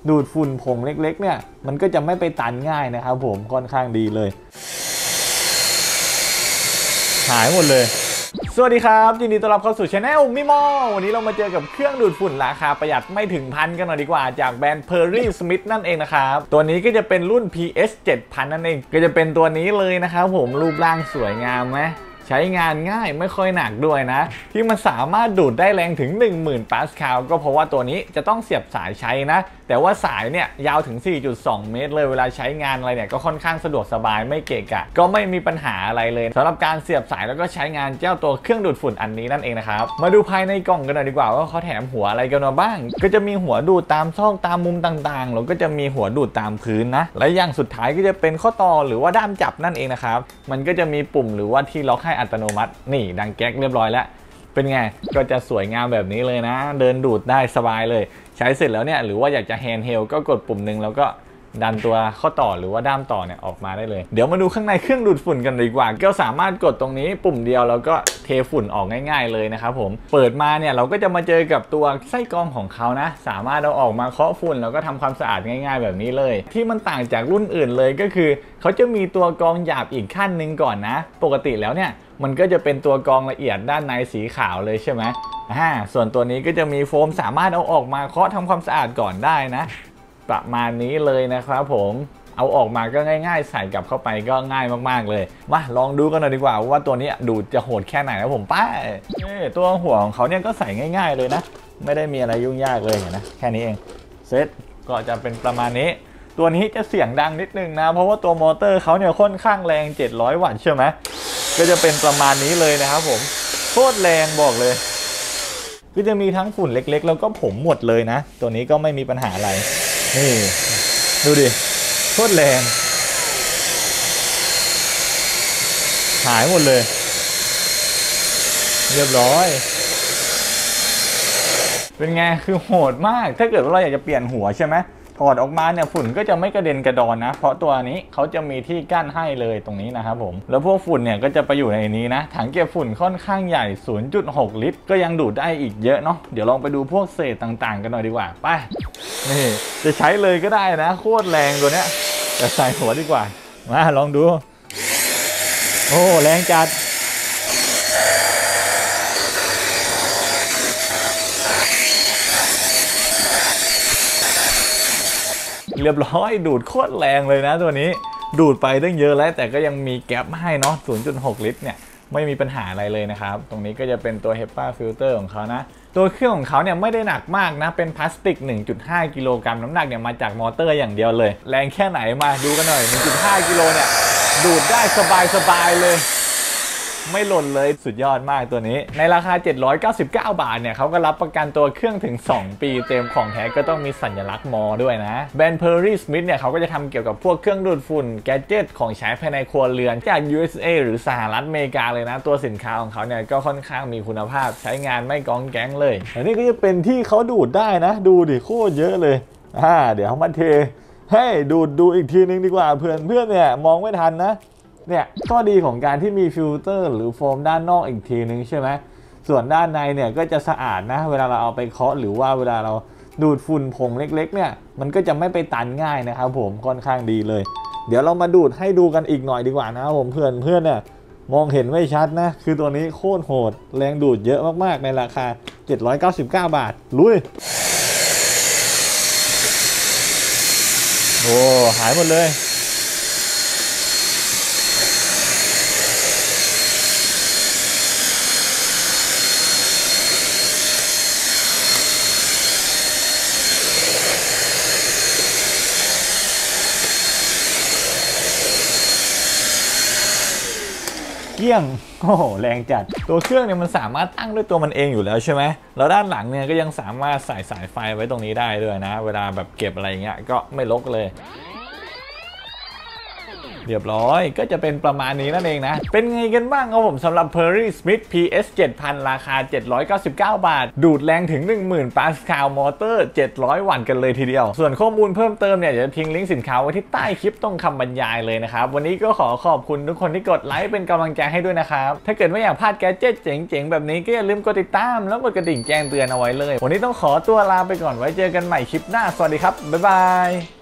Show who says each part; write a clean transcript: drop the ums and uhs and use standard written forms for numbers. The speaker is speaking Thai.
Speaker 1: ดูดฝุ่นผงเล็กๆเนี่ยมันก็จะไม่ไปตันง่ายนะครับผมค่อนข้างดีเลยหายหมดเลยสวัสดีครับยินดีต้อนรับเข้าสู่ Channel มิโมวันนี้เรามาเจอกับเครื่องดูดฝุ่นราคาประหยัดไม่ถึงพันกันหน่อยดีกว่าจากแบรนด์ Perry Smith นั่นเองนะครับตัวนี้ก็จะเป็นรุ่น PS 7000 นั่นเองก็จะเป็นตัวนี้เลยนะครับผมรูปร่างสวยงามไหมใช้งานง่ายไม่ค่อยหนักด้วยนะที่มันสามารถดูดได้แรงถึง 10,000 ปาสคาลก็เพราะว่าตัวนี้จะต้องเสียบสายใช้นะแต่ว่าสายเนี่ยยาวถึง 4.2 เมตรเลยเวลาใช้งานอะไรเนี่ยก็ค่อนข้างสะดวกสบายไม่เกะกะก็ไม่มีปัญหาอะไรเลยสำหรับการเสียบสายแล้วก็ใช้งานเจ้าตัวเครื่องดูดฝุ่นอันนี้นั่นเองนะครับมาดูภายในกล่องกันหน่อยดีกว่าว่าเขาแถมหัวอะไรกันมาบ้างก็จะมีหัวดูดตามซอกตามมุมต่างๆแล้วก็จะมีหัวดูดตามพื้นนะและอย่างสุดท้ายก็จะเป็นข้อต่อหรือว่าด้ามจับนั่นเองนะครับมันก็จะมีปุ่มหรือว่าที่ล็อกให้อัตโนมัตินี่ดังแก๊กเรียบร้อยแล้วเป็นไงก็จะสวยงามแบบนี้เลยนะเดินดูดได้สบายเลยใช้เสร็จแล้วเนี่ยหรือว่าอยากจะแฮนด์เฮลก็กดปุ่มหนึ่งแล้วก็ดันตัวข้อต่อหรือว่าด้ามต่อเนี่ยออกมาได้เลยเดี๋ยวมาดูข้างในเครื่องดูดฝุ่นกันดีกว่าก็สามารถกดตรงนี้ปุ่มเดียวแล้วก็เทฝุ่นออกง่ายๆเลยนะครับผมเปิดมาเนี่ยเราก็จะมาเจอกับตัวไส้กรองของเขานะสามารถเอาออกมาเคาะฝุ่นแล้วก็ทำความสะอาดง่ายๆแบบนี้เลยที่มันต่างจากรุ่นอื่นเลยก็คือเขาจะมีตัวกรองหยาบอีกขั้นหนึ่งก่อนนะปกติแล้วเนี่ยมันก็จะเป็นตัวกรองละเอียดด้านในสีขาวเลยใช่ไหมส่วนตัวนี้ก็จะมีโฟมสามารถเอาออกมาเคาะทำความสะอาดก่อนได้นะประมาณนี้เลยนะครับผมเอาออกมาก็ง่ายๆใส่กลับเข้าไปก็ง่ายมากๆเลยมาลองดูกันหน่อยดีกว่าว่าตัวนี้ดูดจะโหดแค่ไหนนะผมป้าตัวหัวของเขาเนี่ยก็ใส่ง่ายๆเลยนะไม่ได้มีอะไรยุ่งยากเลยนะแค่นี้เองเซตก็จะเป็นประมาณนี้ตัวนี้จะเสียงดังนิดนึงนะเพราะว่าตัวมอเตอร์เขาเนี่ยค่อนข้างแรง700 วัตต์ใช่ไหมก็จะเป็นประมาณนี้เลยนะครับผมโคตรแรงบอกเลยก็จะมีทั้งฝุ่นเล็กๆแล้วก็ผมหมดเลยนะตัวนี้ก็ไม่มีปัญหาอะไรนี่ดูดิโคตรแรงหายหมดเลยเรียบร้อยเป็นไงคือโหดมากถ้าเกิดว่าเราอยากจะเปลี่ยนหัวใช่ไหมถอดออกมาเนี่ยฝุ่นก็จะไม่กระเด็นกระดอนนะเพราะตัวนี้เขาจะมีที่กั้นให้เลยตรงนี้นะครับผมแล้วพวกฝุ่นเนี่ยก็จะไปอยู่ในนี้นะถังเก็บฝุ่นค่อนข้างใหญ่ 0.6 ลิตรก็ยังดูดได้อีกเยอะเนาะเดี๋ยวลองไปดูพวกเศษต่างๆกันหน่อยดีกว่าไปนี่จะใช้เลยก็ได้นะโคตรแรงตัวเนี้ยแต่ใส่หัวดีกว่ามาลองดูโอ้แรงจัดเรียบร้อยดูดโคตรแรงเลยนะตัวนี้ดูดไปตั้งเยอะแล้วแต่ก็ยังมีแก๊ปให้เนาะ 0.6 ลิตรเนี่ยไม่มีปัญหาอะไรเลยนะครับตรงนี้ก็จะเป็นตัว HEPA filter ของเขานะตัวเครื่องของเขาเนี่ยไม่ได้หนักมากนะเป็นพลาสติก 1.5 กิโลกรัมน้ำหนักเนี่ยมาจากมอเตอร์อย่างเดียวเลยแรงแค่ไหนมาดูกันหน่อย 1.5 กิโลเนี่ยดูดได้สบายเลยไม่หล่นเลยสุดยอดมากตัวนี้ในราคา799 บาทเนี่ยเขาก็รับประกันตัวเครื่องถึง2 ปีเต็มของแท้ก็ต้องมีสัญลักษณ์มอด้วยนะแบรนด์ Perry Smith เนี่ยเขาก็จะทำเกี่ยวกับพวกเครื่องดูดฝุ่นแกดเจ็ตของใช้ภายในครัวเรือนจาก USA หรือสหรัฐอเมริกาเลยนะตัวสินค้าของเขาเนี่ยก็ค่อนข้างมีคุณภาพใช้งานไม่ก้องแก๊งเลยอันนี้ก็จะเป็นที่เขาดูดได้นะดูดิโคตรเยอะเลยเดี๋ยวเขามาเทให้ดูอีกทีนึงดีกว่าเพื่อนเนี่ยมองไม่ทันนะเนี่ยข้อดีของการที่มีฟิลเตอร์หรือโฟมด้านนอกอีกทีนึงใช่ไหมส่วนด้านในเนี่ยก็จะสะอาดนะเวลาเราเอาไปเคาะหรือว่าเวลาเราดูดฝุ่นผงเล็กๆเนี่ยมันก็จะไม่ไปตันง่ายนะครับผมค่อนข้างดีเลยเดี๋ยวเรามาดูดให้ดูกันอีกหน่อยดีกว่านะครับผมเพื่อนเนี่ยมองเห็นไม่ชัดนะคือตัวนี้โคตรโหดแรงดูดเยอะมากๆในราคา799 บาทลุยโอ้หายหมดเลยเกี้ยงโอ้โหแรงจัดตัวเครื่องเนี่ยมันสามารถตั้งด้วยตัวมันเองอยู่แล้วใช่ไหมแล้วด้านหลังเนี่ยก็ยังสามารถใส่สายไฟไว้ตรงนี้ได้ด้วยนะเวลาแบบเก็บอะไรเงี้ยก็ไม่รกเลยเรียบร้อยก็จะเป็นประมาณนี้นั่นเองนะเป็นไงกันบ้างครับผมสำหรับ Perry Smith PS 7000 ราคา799 บาทดูดแรงถึง 10,000 ปาสคาลมอเตอร์700 วัตต์กันเลยทีเดียวส่วนข้อมูลเพิ่มเติมเนี่ยจะทิ้งลิงก์สินค้าไว้ที่ใต้คลิปตรงคำบรรยายเลยนะครับวันนี้ก็ขอขอบคุณทุกคนที่กดไลค์เป็นกำลังใจให้ด้วยนะครับถ้าเกิดไม่อยากพลาดแกดเจ็ตเจ๋งๆแบบนี้ก็อย่าลืมกดติดตามแล้วกดกระดิ่งแจ้งเตือนเอาไว้เลยวันนี้ต้องขอตัวลาไปก่อนไว้เจอกันใหม่คลิปหน้าสวัสดีครับบ๊ายบาย